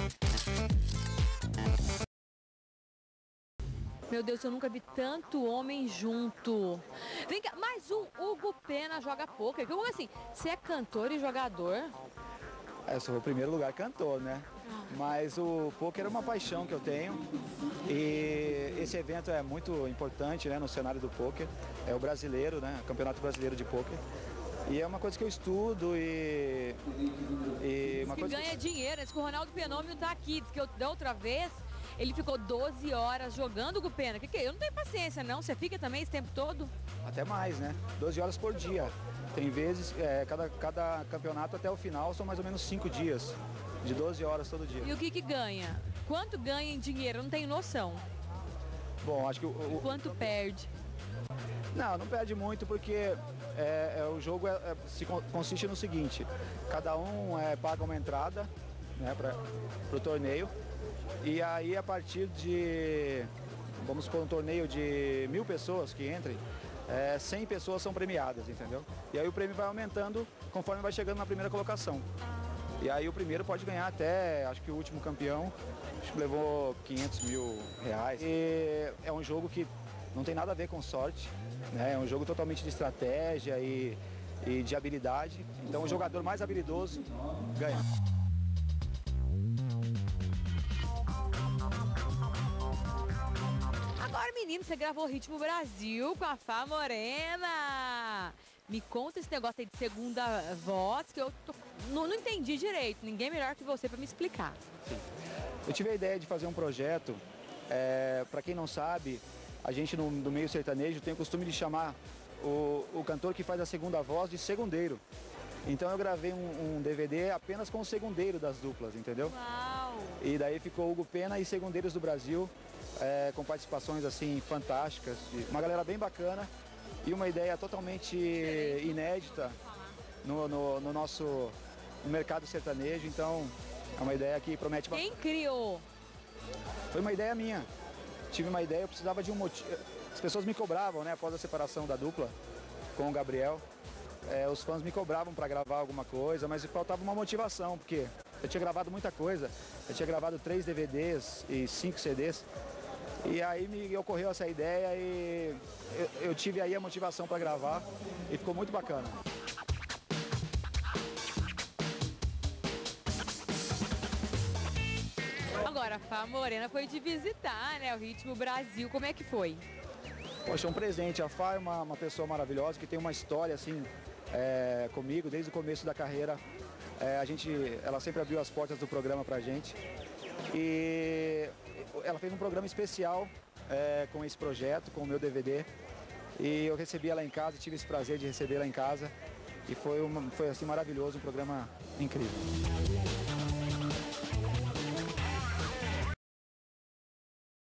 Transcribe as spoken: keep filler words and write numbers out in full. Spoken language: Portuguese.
Meu Deus, eu nunca vi tanto homem junto. Vem cá, mais um Hugo Pena joga pôquer. Como assim? Você é cantor e jogador? Eu sou o primeiro lugar cantor, né? Mas o pôquer é uma paixão que eu tenho. E esse evento é muito importante, né, no cenário do pôquer. É o brasileiro, né? O Campeonato Brasileiro de Pôquer. E é uma coisa que eu estudo e... e uma que coisa ganha que... dinheiro. Diz que o Ronaldo Fenômeno tá aqui. Diz que eu, da outra vez ele ficou doze horas jogando, Hugo Pena. Que que é? Eu não tenho paciência, não. Você fica também esse tempo todo? Até mais, né? doze horas por dia. Tem vezes, é, cada, cada campeonato até o final são mais ou menos cinco dias. De doze horas todo dia. E o que que ganha? Quanto ganha em dinheiro? Eu não tenho noção. Bom, acho que o... o... Quanto perde? Não, não perde muito porque é, é, o jogo é, é, se consiste no seguinte, cada um é, paga uma entrada, né, para o torneio e aí a partir de, vamos supor, um torneio de mil pessoas que entrem, é, cem pessoas são premiadas, entendeu? E aí o prêmio vai aumentando conforme vai chegando na primeira colocação. E aí o primeiro pode ganhar até, acho que o último campeão, acho que levou quinhentos mil reais. E é um jogo que não tem nada a ver com sorte, né? É um jogo totalmente de estratégia e, e de habilidade. Então o jogador mais habilidoso ganha. Agora, menino, você gravou Ritmo Brasil com a Fá Morena. Me conta esse negócio aí de segunda voz, que eu tô... não, não entendi direito. Ninguém melhor que você para me explicar. Sim. Eu tive a ideia de fazer um projeto, é, para quem não sabe, a gente no, no meio sertanejo tem o costume de chamar o, o cantor que faz a segunda voz de segundeiro. Então eu gravei um, um D V D apenas com o segundeiro das duplas, entendeu? Uau! E daí ficou Hugo Pena e Segundeiros do Brasil, é, com participações assim fantásticas, uma galera bem bacana. E uma ideia totalmente inédita no, no, no nosso no mercado sertanejo, então é uma ideia que promete... Quem criou? Foi uma ideia minha. Tive uma ideia, eu precisava de um motivo. As pessoas me cobravam, né, após a separação da dupla com o Gabriel. É, os fãs me cobravam para gravar alguma coisa, mas faltava uma motivação, porque eu tinha gravado muita coisa. Eu tinha gravado três D V Ds e cinco C Ds. E aí me ocorreu essa ideia e eu, eu tive aí a motivação para gravar e ficou muito bacana. Agora, a Fá Morena foi de visitar, né, o Ritmo Brasil. Como é que foi? Poxa, um presente. A Fá é uma, uma pessoa maravilhosa que tem uma história assim é, comigo desde o começo da carreira. É, a gente, ela sempre abriu as portas do programa pra gente. E ela fez um programa especial é, com esse projeto, com o meu D V D. E eu recebi ela em casa, tive esse prazer de recebê-la em casa. E foi, uma, foi assim maravilhoso, um programa incrível.